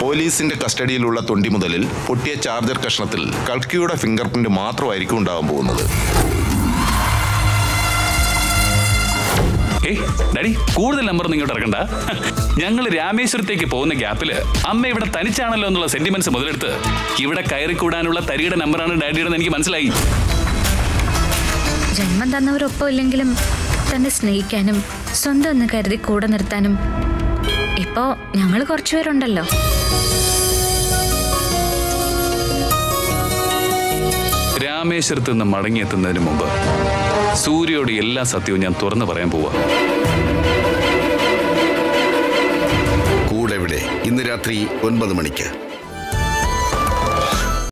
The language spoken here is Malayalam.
പോലീസിന്റെ കസ്റ്റഡിയിലുള്ള തൊണ്ടി മുതലിൽ പൊട്ടിയ ചാർജർ കഷ്ണത്തിൽ കൽക്കിയുടെ ഫിംഗർ പ്രിന്റ് മാത്രമായിരിക്കും ഉണ്ടാവാൻ പോകുന്നത്. ഡാഡി, കൂടുതൽ നമ്പർ ഇങ്ങോട്ട് ഇറക്കണ്ട. ഞങ്ങൾ രാമേശ്വരത്തേക്ക് പോകുന്ന ഗ്യാപ്പില് അമ്മ ഇവിടെ തനിച്ചാണല്ലോ എന്നുള്ള സെന്റിമെന്റ്സ് മുതലെടുത്ത് ഇവിടെ കയറിക്കൂടാനുള്ള തരിയുടെ നമ്പറാണ് ഡാഡിയുടെ എനിക്ക് മനസ്സിലായി. ജന്മം തന്നവരൊപ്പം ഇല്ലെങ്കിലും തന്നെ സ്നേഹിക്കാനും സ്വന്തം ഒന്ന് കരുതി കൂടെ നിർത്താനും ഇപ്പോ ഞങ്ങൾ കുറച്ചുപേരുണ്ടല്ലോ. രാമേശ്വരത്ത് നിന്ന് മടങ്ങിയെത്തുന്നതിന് മുമ്പ് സൂര്യയോട് എല്ലാ സത്യവും ഞാൻ തുറന്നു പറയാൻ പോവാ. കൂടെവിടെ ഇന്ന് രാത്രി 9 മണിക്ക്.